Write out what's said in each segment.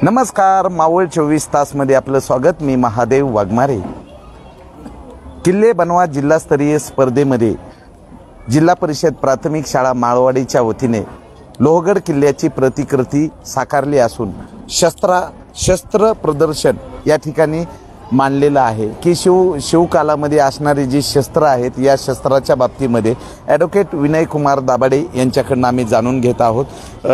नमस्कार, मावळ 24 तासमध्ये आपलं स्वागत। मी महादेव वाघमारे। किल्ले बनवा जिल्हास्तरीय स्पर्धेमध्ये जिल्हा परिषद प्राथमिक शाळा माळवाडीच्या वतीने लोहगड किल्ल्याची प्रतिकृती साकारली असून शस्त्र प्रदर्शन या ठिकाणी मांडलेलं आहे की शिवकालामध्ये असणारी जी शस्त्र आहेत या शस्त्राच्या बाबतीमध्ये ॲडव्होकेट विनय कुमार दाभाडे यांच्याकडून आम्ही जाणून घेत आहोत।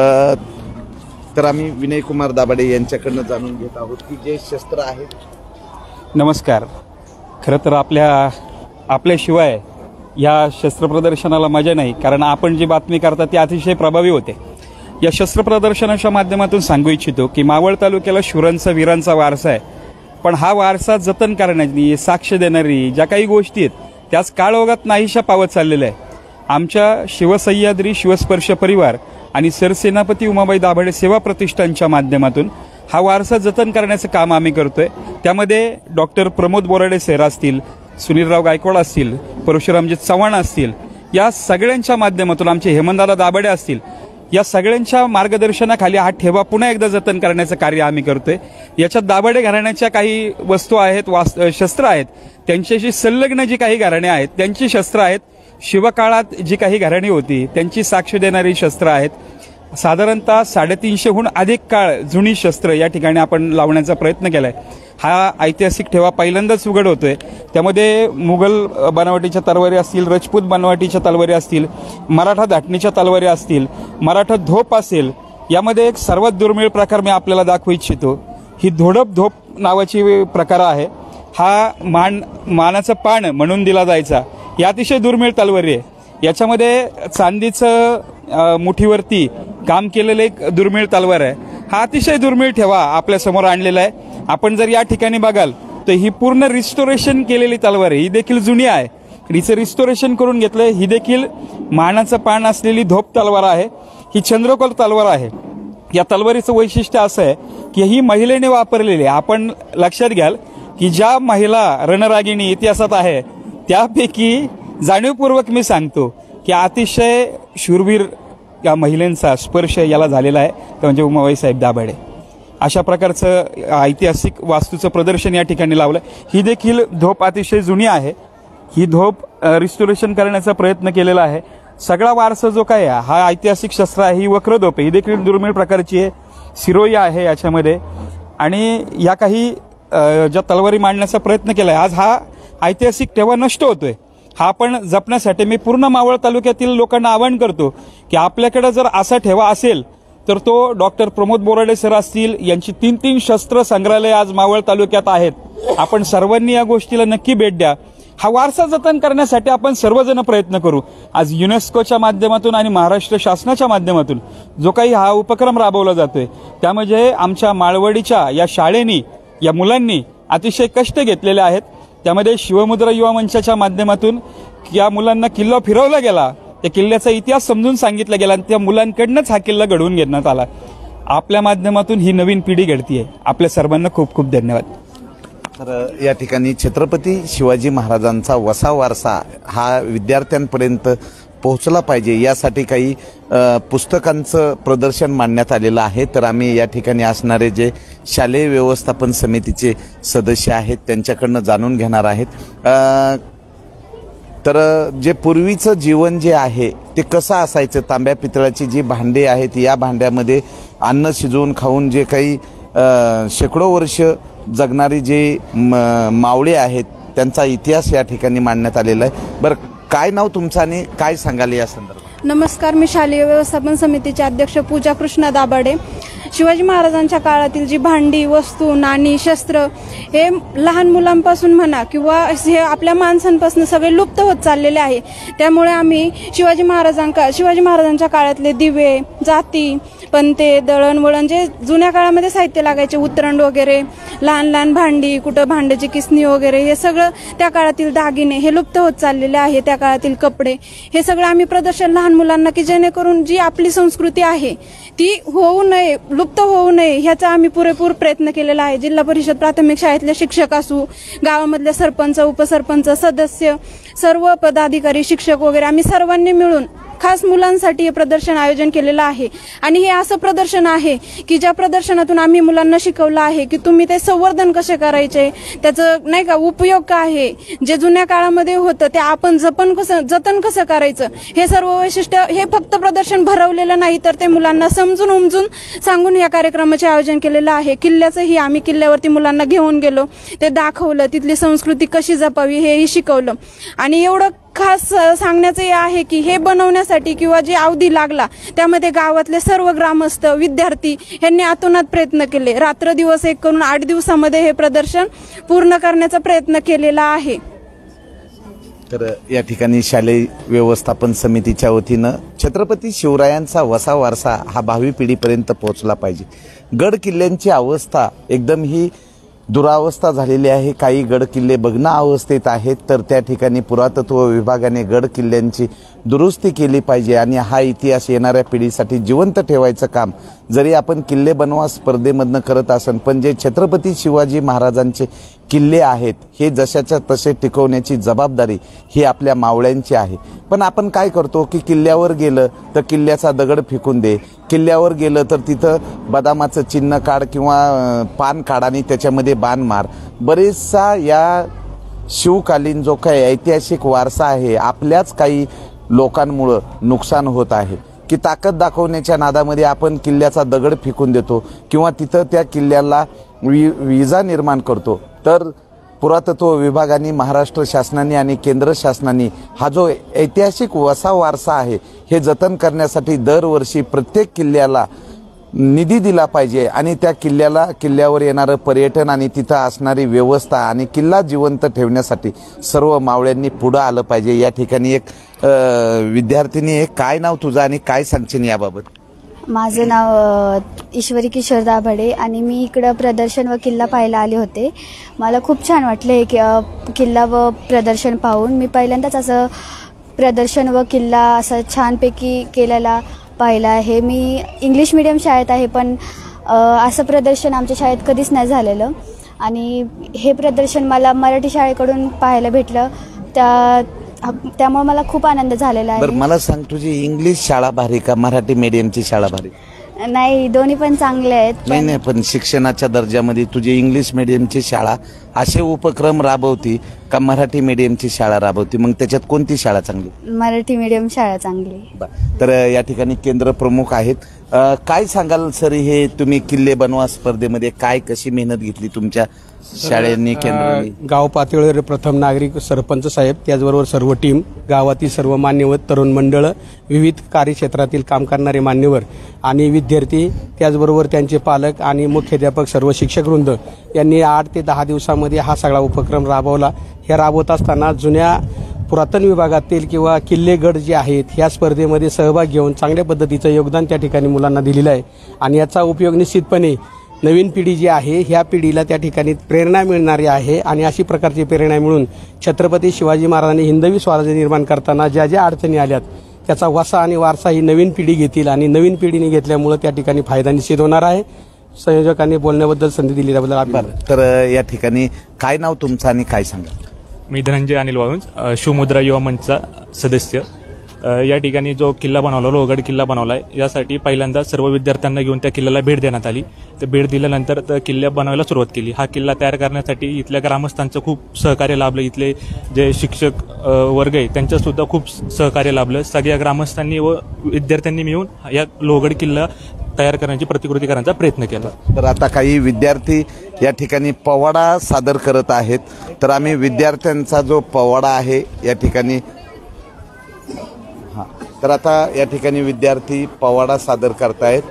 तर आम्ही विनय कुमार दाभाडे यांच्याकडून जाणून घेत आहोत की जे शस्त्र आहेत। नमस्कार। खरं तर आपल्याशिवाय या शस्त्र प्रदर्शनाला मजा नाही, कारण आपण जी बातमी करता ती अतिशय प्रभावी होते। या शस्त्र प्रदर्शनाच्या माध्यमातून सांगू इच्छितो की मावळ तालुक्याला शूरांचा वीरांचा वारसा आहे, पण हा वारसा जतन करण्याची साक्ष देणारी ज्या काही गोष्टी आहेत त्याच काळोगात नाहीशा पावत चाललेल्या आहे। आमच्या शिवसह्याद्री शिवस्पर्श परिवार आणि सरसेनापती उमाबाई दाभाडे सेवा प्रतिष्ठानच्या माध्यमातून हा वारसा जतन करण्याचं काम आम्ही करतोय। त्यामध्ये डॉक्टर प्रमोद बोराडे सर असतील, सुनीलराव गायकवाड असतील, परशुरामजी चव्हाण असतील, या सगळ्यांच्या माध्यमातून आमचे हेमंतदादा दाभाडे असतील, या सगळ्यांच्या मार्गदर्शनाखाली हा ठेवा पुन्हा एकदा जतन करण्याचं कार्य आम्ही करतोय। याच्यात दाभाडे घराण्याच्या काही वस्तू आहेत, शस्त्र आहेत, त्यांच्याशी संलग्न जी काही घराणे आहेत त्यांची शस्त्र आहेत, शिवकाळात जी काही घराणी होती त्यांची साक्ष देणारी शस्त्र आहेत। साधारणतः 350हून अधिक काळ जुनी शस्त्र या ठिकाणी आपण लावण्याचा प्रयत्न केलाय। हा ऐतिहासिक ठेवा पहिल्यांदाच उघड होतोय। त्यामध्ये मुघल बनावटीच्या तलवारी असतील, राजपूत बनावटीच्या तलवारी असतील, मराठा धाटणीच्या तलवारी असतील, मराठा धोप असेल। यामध्ये एक सर्वात दुर्मिळ प्रकार मी आपल्याला दाखवू इच्छितो। ही धोडप धोप नावाची प्रकार आहे। हा मानाचं पान म्हणून दिला जायचा। ही अतिशय दुर्मिळ तलवारी आहे। याच्यामध्ये चांदीचं मुठीवरती काम केलेलं एक दुर्मिळ तलवार आहे। हा अतिशय दुर्मिळ ठेवा आपल्या समोर आणलेला आहे। आपण जर या ठिकाणी बघाल तर ही पूर्ण रिस्टोरेशन केलेली तलवार आहे। ही देखील जुनी आहे, हिचं रिस्टोरेशन करून घेतलंय। ही देखील मानाचं पान असलेली धोप तलवार आहे। ही चंद्रकोल तलवार आहे। या तलवारीचं वैशिष्ट्य असं आहे की ही महिलेने वापरलेली आहे। आपण लक्षात घ्याल की ज्या महिला रणरागिणी इतिहासात आहे त्यापैकी जाणीवपूर्वक मी सांगतो की अतिशय शूरवीर या महिलांचा स्पर्श याला झालेला आहे, ते म्हणजे उमाबाई साहेब दाभाडे। अशा प्रकारचं ऐतिहासिक वास्तूचं प्रदर्शन या ठिकाणी लावलं। ही देखील धोप अतिशय जुनी आहे। ही धोप रिस्टोरेशन करण्याचा प्रयत्न केलेला आहे। सगळा वारसा जो काय आहे हा ऐतिहासिक शस्त्र आहे। ही वक्रधोप आहे, ही देखील दुर्मिळ प्रकारची आहे। शिरोई आहे याच्यामध्ये। आणि या काही ज्या तलवारी मांडण्याचा प्रयत्न केलाय, आज हा ऐतिहासिक ठेवा नष्ट होतोय। हा आपण जपण्यासाठी मी पूर्ण मावळ तालुक्यातील लोकांना आवाहन करतो की आपल्याकडे जर असा ठेवा असेल तर तो डॉक्टर प्रमोद बोराडे सर असतील यांची 3 शस्त्र संग्रहालय आज मावळ तालुक्यात आहेत। आपण सर्वांनी या गोष्टीला नक्की भेट द्या। हा वारसा जतन करण्यासाठी आपण सर्वजण प्रयत्न करू। आज युनेस्कोच्या माध्यमातून आणि महाराष्ट्र शासनाच्या माध्यमातून जो काही हा उपक्रम राबवला जातोय त्यामध्ये आमच्या माळवडीच्या या शाळेनी, या मुलांनी अतिशय कष्ट घेतलेले आहेत। त्यामध्ये शिवमुद्रा युवा मंचाच्या माध्यमातून या मुलांना किल्ला फिरवला गेला, त्या किल्ल्याचा इतिहास समजून सांगितला गेला आणि त्या मुलांकडूनच हा किल्ला घडवून घेण्यात आला। आपल्या माध्यमातून ही नवीन पिढी घडतीये। आपल्या सर्वांना खूप खूप धन्यवाद। तर या ठिकाणी छत्रपती शिवाजी महाराजांचा वसा वारसा हा विद्यार्थ्यांपर्यंत पोहोचला पाहिजे यासाठी काही पुस्तकांचं प्रदर्शन मांडण्यात आलेलं आहे। तर आम्ही या ठिकाणी असणारे जे शालेय व्यवस्थापन समितीचे सदस्य आहेत त्यांच्याकडनं जाणून घेणार आहेत। तर जे पूर्वीचं जीवन जे आहे ते कसं असायचं, तांब्या पितळाची जी भांडी आहेत या भांड्यामध्ये अन्न शिजवून खाऊन जे काही शेकडो वर्ष जगणारी जे मावळे आहेत त्यांचा इतिहास या ठिकाणी मांडण्यात आलेला आहे। बरं, काय नाव तुमचं आणि काय सांगाल या संदर्भात? नमस्कार, मी शालेय व्यवस्थापन समितीचे अध्यक्ष पूजा कृष्णा दाभाडे। शिवाजी महाराजांच्या काळातील जी भांडी, वस्तू, नाणी, शस्त्र हे लहान मुलांपासून म्हणा किंवा हे आपल्या माणसांपासून सगळे लुप्त होत चाललेले आहे। त्यामुळे आम्ही शिवाजी महाराजांच्या काळातले दिवे, जाती, पंते, दळणवळण जे जुन्या काळामध्ये साहित्य लागायचे, उतरंड वगैरे, लहान लहान भांडी, कुठं भांड्याची किसणी वगैरे, हे सगळं त्या काळातील दागिने हे लुप्त होत चाललेले आहे। त्या काळातील कपडे हे सगळं आम्ही प्रदर्शन लहान मुलांना की जेणेकरून जी आपली संस्कृती आहे ती होऊ नये, लुप्त होऊ नये ह्याचा आम्ही पुरेपूर प्रयत्न केलेला आहे। जिल्हा परिषद प्राथमिक शाळेतले शिक्षक असू, गावामधले सरपंच, उपसरपंच, सदस्य, सर्व पदाधिकारी, शिक्षक वगैरे आम्ही सर्वांनी मिळून खास मुलांसाठी हे प्रदर्शन आयोजन केलेलं आहे. आणि हे असं प्रदर्शन आहे की ज्या प्रदर्शनातून आम्ही मुलांना शिकवलं आहे की तुम्ही ते संवर्धन कसे करायचे, त्याचं नाही का उपयोग काय आहे, जे जुन्या काळामध्ये होतं ते आपण जतन कसं करायचं, हे सर्व वैशिष्ट्य हे फक्त प्रदर्शन भरवलेलं नाही तर ते मुलांना समजून उमजून सांगून या कार्यक्रमाचे आयोजन केलेलं आहे. किल्ल्याचंही आम्ही किल्ल्यावरती मुलांना घेऊन गेलो, ते दाखवलं, तिथली संस्कृती कशी जपावी हेही शिकवलं. आणि एवढं खास सांगण्याचं हे आहे की हे बनवण्यासाठी किंवा जे अवधी लागला त्यामध्ये गावातले सर्व ग्रामस्थ, विद्यार्थी यांनी अतोनात प्रयत्न केले. रात्र दिवस एक करून 8 दिवसामध्ये हे प्रदर्शन पूर्ण करण्याचा प्रयत्न केलेला आहे. तर या ठिकाणी शालेय व्यवस्थापन समितीच्या वतीनं छत्रपती शिवरायांचा वसा वारसा हा भावी पिढीपर्यंत पोहोचला पाहिजे. गड किल्ल्यांची अवस्था एकदम ही दुरावस्था झालेली आहे. काही गड किल्ले भग्न अवस्थेत आहेत, तर त्या ठिकाणी पुरातत्व विभागाने गड किल्ल्यांची दुरुस्ती केली पाहिजे आणि हा इतिहास येणाऱ्या पिढीसाठी जिवंत ठेवायचं काम जरी आपण किल्ले बनवा स्पर्धेमधनं करत असन, पण जे छत्रपती शिवाजी महाराजांचे किल्ले आहेत हे जशाच्या तसे टिकवण्याची जबाबदारी ही आपल्या मावळ्यांची आहे. पण आपण काय करतो की किल्ल्यावर गेलं तर किल्ल्याचा दगड फेकून दे, किल्ल्यावर गेलं तर तिथं बदामाचं चिन्ह काढ किंवा पान काढ आणि त्याच्यामध्ये बाण मार. बरेचसा या शिवकालीन जो काही ऐतिहासिक वारसा आहे आपल्याच काही लोकांमुळं नुकसान होत आहे की ताकद दाखवण्याच्या नादामध्ये आपण किल्ल्याचा दगड फेकून देतो किंवा तिथं त्या किल्ल्याला विजा निर्माण करतो. तर पुरातत्व विभागाने, महाराष्ट्र शासनाने आणि केंद्र शासनाने हा जो ऐतिहासिक वसा वारसा आहे हे जतन करण्यासाठी दरवर्षी प्रत्येक किल्ल्याला निधी दिला पाहिजे आणि त्या किल्ल्यावर येणारं पर्यटन आणि तिथं असणारी व्यवस्था आणि किल्ला जिवंत ठेवण्यासाठी सर्व मावळ्यांनी पुढं आलं पाहिजे. या ठिकाणी एक विद्यार्थिनी आहे. काय नाव तुझं आणि काय सांगशील याबाबत? माझं नाव ईश्वरी किशोर दाभाडे आणि मी इकडं प्रदर्शन व किल्ला पाहायला आले होते. मला खूप छान वाटले की किल्ला व प्रदर्शन पाहून. मी पहिल्यांदाच असं प्रदर्शन व किल्ला असं छानपैकी केलेला पाहिला आहे. मी इंग्लिश मीडियम शाळेत आहे, पण असं प्रदर्शन आमच्या शाळेत कधीच नाही झालेलं आणि हे प्रदर्शन मला मराठी शाळेकडून पाहायला भेटलं. त्यामुळे मला खूप आनंद झालेला आहे. बरं, मला सांग, तुझी इंग्लिश शाळा भारी का मराठी मीडियमची शाळा भारी? नाही, दोन्ही पण चांगले आहेत. नाही, पण शिक्षणाच्या दर्जामध्ये तुझी इंग्लिश मीडियमची शाळा असे उपक्रम राबवती का मराठी मीडियमची शाळा राबवती? मग त्याच्यात कोणती शाळा चांगली? मराठी मीडियम शाळा चांगली. तर या ठिकाणी केंद्र प्रमुख आहेत. काय सांगाल सर, हे तुम्ही किल्ले बनवा स्पर्धेमध्ये काय कशी मेहनत घेतली तुमच्या शाळेने, केंद्राने? गाव पातळीवर प्रथम नागरिक, सरपंच साहेब, त्याचबरोबर सर्व टीम, गावातील सर्व मान्यवर, तरुण मंडळ, विविध कार्यक्षेत्रातील काम करणारे मान्यवर आणि विद्यार्थी, त्याचबरोबर त्यांचे पालक आणि मुख्याध्यापक, सर्व शिक्षकवृंद यांनी 8 ते 10 दिवसामध्ये हा सगळा उपक्रम राबवला. हे राबवत असताना जुन्या पुरातन विभागातील किंवा किल्लेगड जे आहेत ह्या स्पर्धेमध्ये सहभाग घेऊन चांगल्या पद्धतीचं योगदान त्या ठिकाणी मुलांना दिलेलं आहे आणि याचा उपयोग निश्चितपणे नवीन पिढी जी आहे ह्या पिढीला त्या ठिकाणी प्रेरणा मिळणारी आहे आणि अशी प्रकारची प्रेरणा मिळून छत्रपती शिवाजी महाराजांनी हिंदवी स्वराज्य निर्माण करताना ज्या ज्या अडचणी आल्यात त्याचा वसा आणि वारसा ही नवीन पिढी घेतील आणि नवीन पिढीने घेतल्यामुळे त्या ठिकाणी फायदा निश्चित होणार आहे. संयोजकांनी बोलण्याबद्दल संधी दिल्याबद्दल आभार. तर या ठिकाणी काय नाव तुमचं आणि काय सांगा? मी धनंजय अनिल वाळुंज, शिवमुद्रा युवा मंचचा सदस्य. या ठिकाणी जो किल्ला बनवला, लोहगड किल्ला बनवला आहे, यासाठी पहिल्यांदा सर्व विद्यार्थ्यांना घेऊन त्या किल्ल्याला भेट देण्यात आली. तर भेट दिल्यानंतर किल्ला बनवायला सुरुवात केली. हा किल्ला तयार करण्यासाठी इथल्या ग्रामस्थांचं खूप सहकार्य लाभलं. इथले जे शिक्षक वर्ग आहे त्यांच्यासुद्धा खूप सहकार्य लाभलं. सगळ्या ग्रामस्थांनी व विद्यार्थ्यांनी मिळून या लोहगड किल्ला तयार करण्याची प्रतिकृती करण्याचा प्रयत्न केला. तर आता काही विद्यार्थी या ठिकाणी पवाडा सादर करत आहेत. तर आम्ही विद्यार्थ्यांचा जो पवाडा आहे या ठिकाणी तर आता या ठिकाणी विद्यार्थी पवाडा सादर करतायत.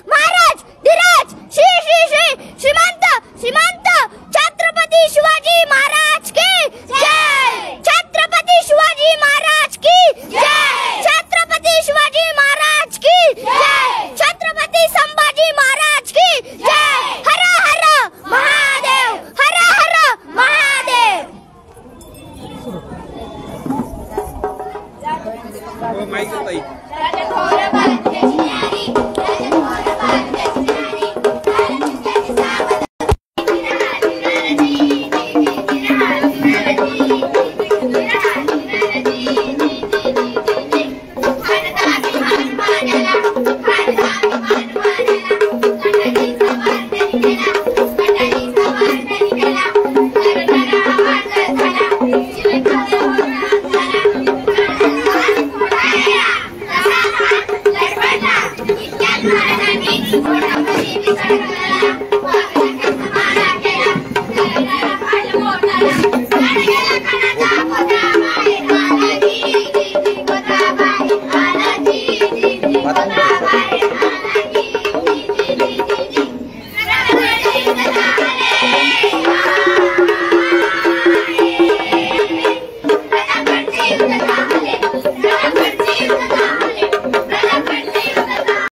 श्रीमंत छत्रपती शिवाजी Thank you.